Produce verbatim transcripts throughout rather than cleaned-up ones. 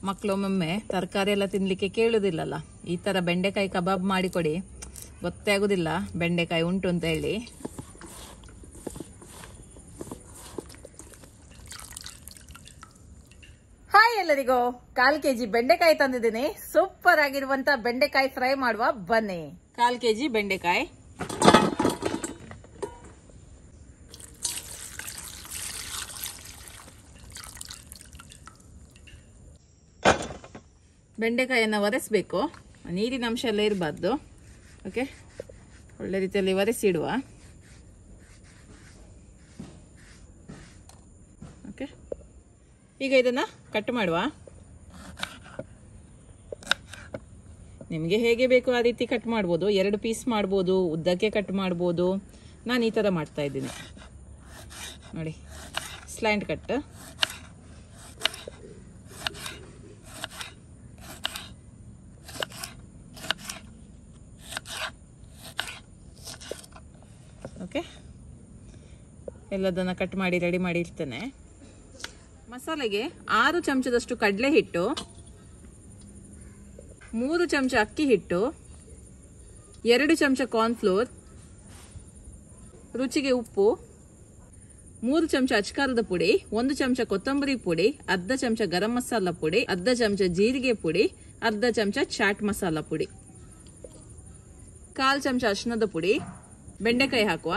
ಮಕ್ಕಳೊಮ್ಮೊಮ್ಮೆ ತರಕಾರಿ ಎಲ್ಲ ತಿನ್ಲಿಕ್ಕೆ ಕೇಳುದಿಲ್ಲಲ್ಲ. ಈ ತರ ಬೆಂಡೆಕಾಯಿ ಕಬಾಬ್ ಮಾಡಿಕೊಡಿ, ಗೊತ್ತೇ ಆಗುದಿಲ್ಲ ಬೆಂಡೆಕಾಯಿ ಉಂಟು ಅಂತ ಹೇಳಿ. ಹಾಯ್ ಎಲ್ಲರಿಗೂ, ಕಾಲ್ ಕೆಜಿ ಬೆಂಡೆಕಾಯಿ ತಂದಿದ್ದೀನಿ. ಸೂಪರ್ ಆಗಿರುವಂತ ಬೆಂಡೆಕಾಯಿ ಫ್ರೈ ಮಾಡುವ, ಬನ್ನಿ. ಕಾಲ್ ಕೆಜಿ ಬೆಂಡೆಕಾಯಿ, ಬೆಂಡೆಕಾಯಿಯನ್ನು ಒರೆಸಬೇಕು, ನೀರಿನ ಅಂಶ ಎಲ್ಲ ಇರಬಾರ್ದು. ಓಕೆ, ಒಳ್ಳೆ ರೀತಿಯಲ್ಲಿ ಒರೆಸಿಡುವ. ಓಕೆ, ಈಗ ಇದನ್ನ ಕಟ್ ಮಾಡುವ. ನಿಮಗೆ ಹೇಗೆ ಬೇಕು ಆ ರೀತಿ ಕಟ್ ಮಾಡ್ಬೋದು. ಎರಡು ಪೀಸ್ ಮಾಡ್ಬೋದು, ಉದ್ದಕ್ಕೆ ಕಟ್ ಮಾಡ್ಬೋದು. ನಾನು ಈ ಥರ ಮಾಡ್ತಾ ಇದ್ದೀನಿ ನೋಡಿ, ಸ್ಲ್ಯಾಂಟ್ ಕಟ್. ಓಕೆ, ಎಲ್ಲದನ್ನ ಕಟ್ ಮಾಡಿ ರೆಡಿ ಮಾಡಿ ಇಡ್ತೇನೆ. ಮಸಾಲೆಗೆ ಆರು ಚಮಚದಷ್ಟು ಕಡಲೆ ಹಿಟ್ಟು, ಮೂರು ಚಮಚ ಅಕ್ಕಿ ಹಿಟ್ಟು, ಎರಡು ಚಮಚ ಕಾರ್ನ್ಫ್ಲೋರ್, ರುಚಿಗೆ ಉಪ್ಪು, ಮೂರು ಚಮಚ ಅಚ್ಕಾರದ ಪುಡಿ, ಒಂದು ಚಮಚ ಕೊತ್ತಂಬರಿ ಪುಡಿ, ಅರ್ಧ ಚಮಚ ಗರಂ ಮಸಾಲ ಪುಡಿ, ಅರ್ಧ ಚಮಚ ಜೀರಿಗೆ ಪುಡಿ, ಅರ್ಧ ಚಮಚ ಚಾಟ್ ಮಸಾಲ ಪುಡಿ, ಕಾಲ್ ಚಮಚ ಅರಿಶಿಣದ ಪುಡಿ. ಬೆಂಡೆಕಾಯಿ ಹಾಕುವ.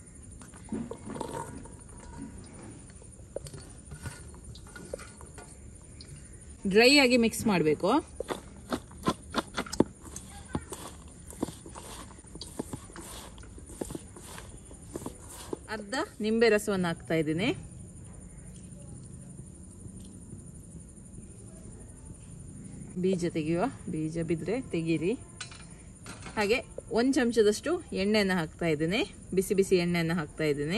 ಡ್ರೈ ಆಗಿ ಮಿಕ್ಸ್ ಮಾಡಬೇಕು. ಅರ್ಧ ನಿಂಬೆ ರಸವನ್ನು ಹಾಕ್ತಾ ಇದ್ದೀನಿ. ಬೀಜ ತೆಗೆಯುವ, ಬೀಜ ಬಿದ್ರೆ ತೆಗೀರಿ. ಹಾಗೆ ಒಂದು ಚಮಚದಷ್ಟು ಎಣ್ಣೆಯನ್ನು ಹಾಕ್ತಾ ಇದ್ದೀನಿ, ಬಿಸಿ ಬಿಸಿ ಎಣ್ಣೆಯನ್ನು ಹಾಕ್ತಾ ಇದ್ದೀನಿ.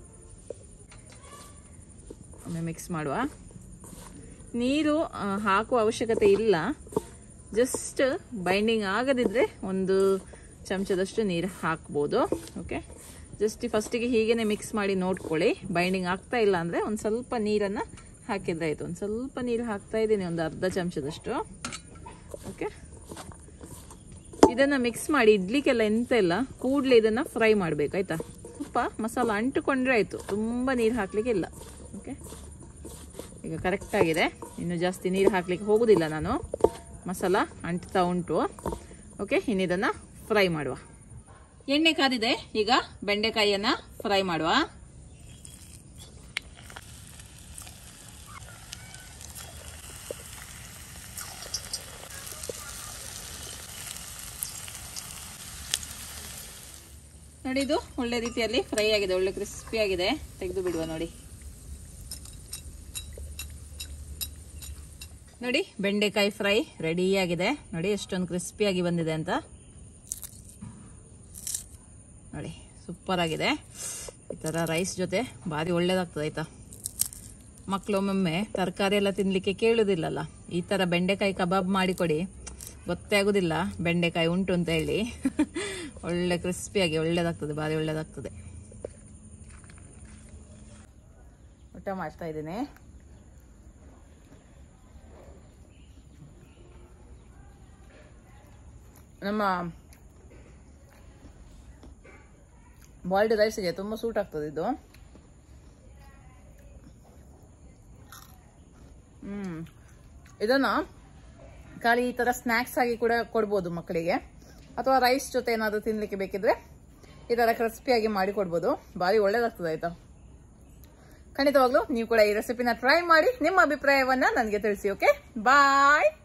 ಒಮ್ಮೆ ಮಿಕ್ಸ್ ಮಾಡುವ. ನೀರು ಹಾಕುವ ಅವಶ್ಯಕತೆ ಇಲ್ಲ, ಜಸ್ಟ್ ಬೈಂಡಿಂಗ್ ಆಗದಿದ್ರೆ ಒಂದು ಚಮಚದಷ್ಟು ನೀರು ಹಾಕ್ಬೋದು. ಓಕೆ, ಜಸ್ಟ್ ಫಸ್ಟಿಗೆ ಹೀಗೇನೆ ಮಿಕ್ಸ್ ಮಾಡಿ ನೋಡ್ಕೊಳ್ಳಿ. ಬೈಂಡಿಂಗ್ ಆಗ್ತಾ ಇಲ್ಲ ಅಂದರೆ ಒಂದು ಸ್ವಲ್ಪ ನೀರನ್ನು ಹಾಕಿದ್ರೆ ಆಯಿತು. ಒಂದು ಸ್ವಲ್ಪ ನೀರು ಹಾಕ್ತಾ ಇದ್ದೀನಿ, ಒಂದು ಅರ್ಧ ಚಮಚದಷ್ಟು. ಓಕೆ, ಇದನ್ನ ಮಿಕ್ಸ್ ಮಾಡಿ ಇಡ್ಲಿಕ್ಕೆಲ್ಲ ಎಂತ ಇಲ್ಲ, ಕೂಡಲೇ ಇದನ್ನ ಫ್ರೈ ಮಾಡಬೇಕು ಆಯ್ತಾ. ಸ್ವಲ್ಪ ಮಸಾಲ ಅಂಟುಕೊಂಡ್ರೆ ಆಯ್ತು, ತುಂಬ ನೀರು ಹಾಕ್ಲಿಕ್ಕೆ ಇಲ್ಲ. ಓಕೆ, ಈಗ ಕರೆಕ್ಟ್ ಆಗಿದೆ. ಇನ್ನು ಜಾಸ್ತಿ ನೀರು ಹಾಕ್ಲಿಕ್ಕೆ ಹೋಗುದಿಲ್ಲ ನಾನು, ಮಸಾಲ ಅಂಟ್ತಾ ಉಂಟು. ಓಕೆ, ಇನ್ನು ಇದನ್ನ ಫ್ರೈ ಮಾಡುವ. ಎಣ್ಣೆ ಕಾದಿದೆ, ಈಗ ಬೆಂಡೆಕಾಯಿಯನ್ನ ಫ್ರೈ ಮಾಡುವ. ನೋಡಿ, ಇದು ಒಳ್ಳೆ ರೀತಿಯಲ್ಲಿ ಫ್ರೈ ಆಗಿದೆ, ಒಳ್ಳೆ ಕ್ರಿಸ್ಪಿ ಆಗಿದೆ. ತೆಗೆದು ಬಿಡುವ. ನೋಡಿ ನೋಡಿ ಬೆಂಡೆಕಾಯಿ ಫ್ರೈ ರೆಡಿ ಆಗಿದೆ. ನೋಡಿ ಎಷ್ಟೊಂದು ಕ್ರಿಸ್ಪಿ ಆಗಿ ಬಂದಿದೆ ಅಂತ. ನೋಡಿ ಸೂಪರ್ ಆಗಿದೆ. ಈ ತರ ರೈಸ್ ಜೊತೆ ಭಾರಿ ಒಳ್ಳೇದಾಗ್ತದೆ ಆಯ್ತಾ. ಮಕ್ಕಳೊಮ್ಮೊಮ್ಮೆ ತರಕಾರಿ ಎಲ್ಲ ತಿನ್ಲಿಕ್ಕೆ ಕೇಳುದಿಲ್ಲಲ್ಲ. ಈ ತರ ಬೆಂಡೆಕಾಯಿ ಕಬಾಬ್ ಮಾಡಿಕೊಡಿ, ಗೊತ್ತೇ ಆಗುದಿಲ್ಲ ಬೆಂಡೆಕಾಯಿ ಉಂಟು ಅಂತ ಹೇಳಿ. ಒಳ್ಳೆ ಕ್ರಿಸ್ಪಿಯಾಗಿ ಒಳ್ಳೇದಾಗ್ತದೆ, ಭಾರಿ ಒಳ್ಳೇದಾಗ್ತದೆ. ಊಟ ಮಾಡ್ತಾ ಇದ್ದೀನಿ. ನಮ್ಮ ಬಾಯ್ಲ್ಡ್ ರೈಸ್ಗೆ ತುಂಬ ಸೂಟ್ ಆಗ್ತದೆ ಇದು. ಹ್ಮ್ ಇದನ್ನ ಖಾಲಿ ಈ ತರ ಸ್ನಾಕ್ಸ್ ಆಗಿ ಕೂಡ ಕೊಡ್ಬೋದು ಮಕ್ಕಳಿಗೆ, ಅಥವಾ ರೈಸ್ ಜೊತೆ ಏನಾದರೂ ತಿನ್ಲಿಕ್ಕೆ ಬೇಕಿದ್ರೆ ಈ ತರ ಕ್ರಿಸ್ಪಿಯಾಗಿ ಮಾಡಿ ಕೊಡ್ಬೋದು. ಭಾರಿ ಒಳ್ಳೇದಾಗ್ತದೆ ಆಯ್ತಾ. ಖಂಡಿತವಾಗ್ಲೂ ನೀವು ಕೂಡ ಈ ರೆಸಿಪಿನ ಟ್ರೈ ಮಾಡಿ ನಿಮ್ಮ ಅಭಿಪ್ರಾಯವನ್ನ ನನಗೆ ತಿಳಿಸಿ. ಓಕೆ, ಬಾಯ್.